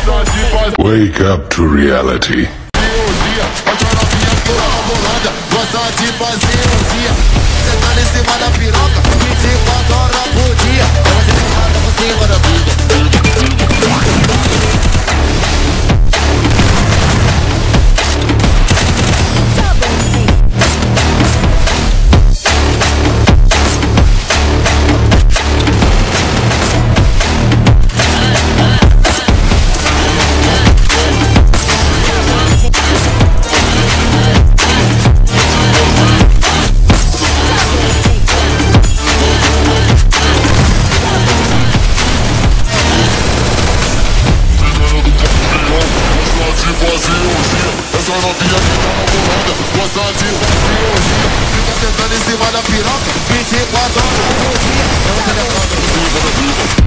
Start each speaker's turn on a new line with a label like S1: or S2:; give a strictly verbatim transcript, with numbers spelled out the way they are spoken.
S1: Wake up to reality.
S2: Gosta de fazer orgia, sentando em cima da piroca, vinte e quatro horas por dia. Você levanta por cima da vida. Essa novinha que tá na bolada, gosta de fazer orgia, fica sentando em cima da piroca, vinte e quatro horas por dia. Ela tá levando por cima da vida.